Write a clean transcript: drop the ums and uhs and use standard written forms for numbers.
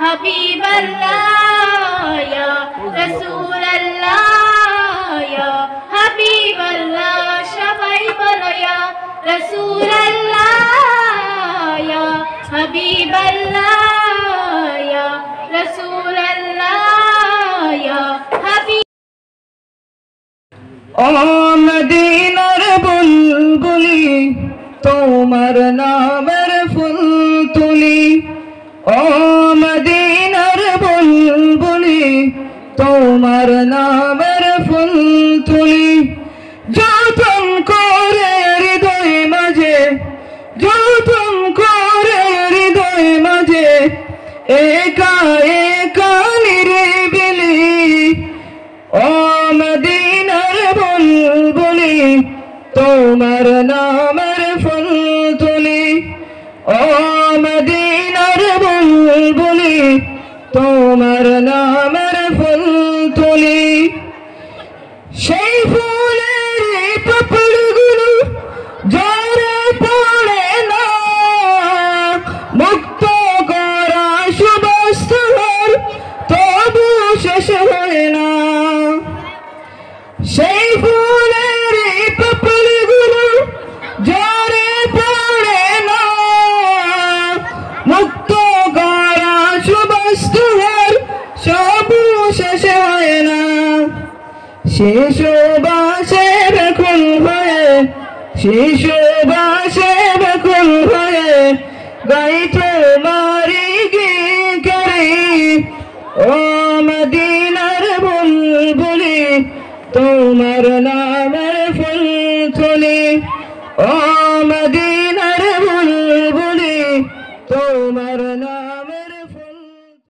حبيب الله يا رسول الله يا حبيب الله সবাই বলো يا رسول الله يا حبيب الله يا رسول الله يا حبيب ও মদিনার বুলবুলি তোমার নামের ফুল তুলি ও মদিনার বুলবুলি তোমার নামের ফুল তুলি যতন করে হৃদয় মাঝে যতন করে হৃদয় মাঝে একা একা নিরিবিলি ও মদিনার বুলবুলি তোমার নামের ফুল তুলি ও মদিনার বুলবুলি তোমার নামের ফুল তুলি সেই ফুলের পাপড়িগুলো ঝরে পড়ে না মুক্ত করা সুবাস্তর তবু শেষ হয় না সেই ফুলের পাপড়িগুলো ঝরে পড়ে না মুক্ত করা সুবাস্তর সবু শেষ হয় না শিশু বাসে বেকুল হয়ে শিশু বাসে বেকুল হয়ে গাই তোমারি গীতরি ও মদিনার বুলবুলি তোমার নামের ফুল তুলি ও মদিনার বুলবুলি তোমার নাম